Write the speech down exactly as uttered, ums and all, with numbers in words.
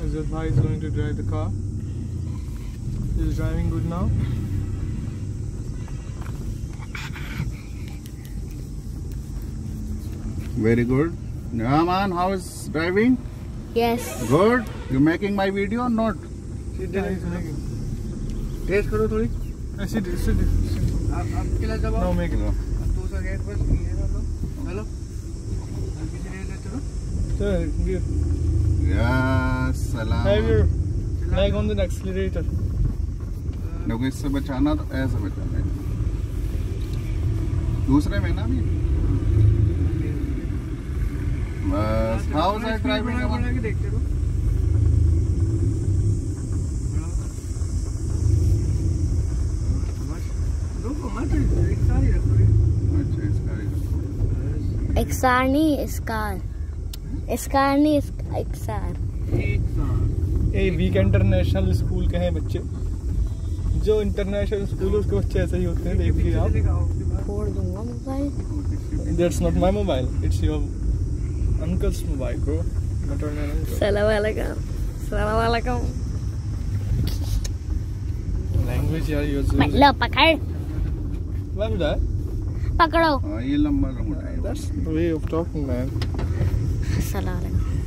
Asjad bhai is going to drive the car. He is driving good now. Very good. Yeah, man, how is driving? Yes. Good. You making my video or not? She did it. Making. Taste करो थोड़ी. I see this. See this. आप आप किला जब No making. अब तो उसे gate पर ये कर लो. चलो. हल्की सी रेस चलो. Sir, give. Yes, salam. Have your leg on the accelerator. लोगों इससे बचाना तो ऐसे बचाना है. दूसरे में ना भी. बस. How is that driving? बना के देखते रहो. एक्सार नहीं स्कार स्कार नहीं एक्सार ये वीक इंटरनेशनल स्कूल के हैं बच्चे. जो इंटरनेशनल स्कूल है उसके बच्चे ऐसे ही होते हैं. देखिए आप. फोड़ दूंगा mobile. That's not my mobile. It's your uncle's mobile, bro. Maternal uncle. सलाम वालेकुम. सलाम वालेकुम. Language यार यूज. लो पकड़. Why would I? पकड़ो. हाँ ये लंबा लंबा. That's the way of talking, man. सलाम वालेकुम.